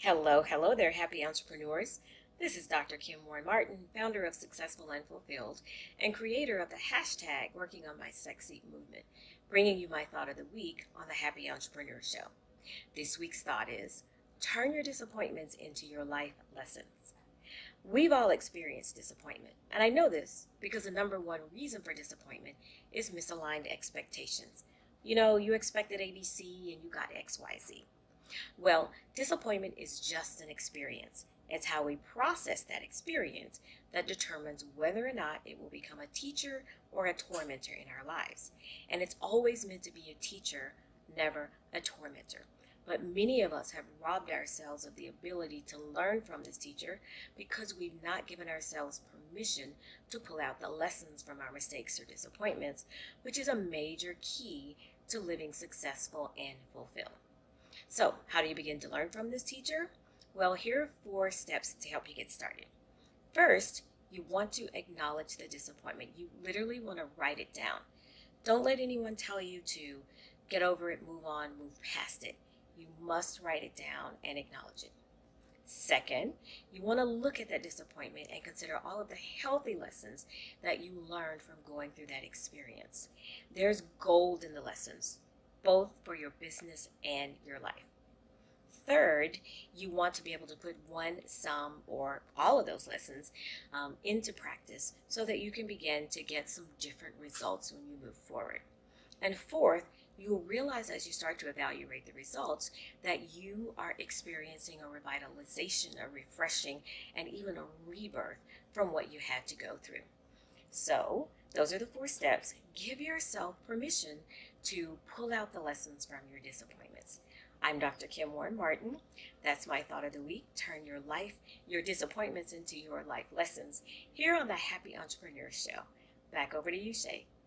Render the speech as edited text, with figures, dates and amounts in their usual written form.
Hello there, happy entrepreneurs. This is Dr. Kim Warren Martin, founder of Successful and Fulfilled and creator of the hashtag Working on My Sexy movement, bringing you my thought of the week on the Happy Entrepreneur Show. This week's thought is, turn your disappointments into your life lessons. We've all experienced disappointment, and I know this because the number one reason for disappointment is misaligned expectations. You expected ABC and you got XYZ. Well, disappointment is just an experience. It's how we process that experience that determines whether or not it will become a teacher or a tormentor in our lives. And it's always meant to be a teacher, never a tormentor. But many of us have robbed ourselves of the ability to learn from this teacher because we've not given ourselves permission to pull out the lessons from our mistakes or disappointments, which is a major key to living successful and fulfilled. So, how do you begin to learn from this teacher? Well, here are 4 steps to help you get started. First, you want to acknowledge the disappointment. You literally want to write it down. Don't let anyone tell you to get over it, move on, move past it. You must write it down and acknowledge it. Second, you want to look at that disappointment and consider all of the healthy lessons that you learned from going through that experience. There's gold in the lessons, both for your business and your life. Third, you want to be able to put one, some, or all of those lessons into practice so that you can begin to get some different results when you move forward. And fourth, you'll realize as you start to evaluate the results that you are experiencing a revitalization, a refreshing, and even a rebirth from what you had to go through. So, those are the 4 steps. Give yourself permission to pull out the lessons from your disappointments. I'm Dr. Kim Warren Martin. That's my thought of the week. Turn your disappointments into your life lessons here on the Happy Entrepreneur Show. Back over to you, Shay.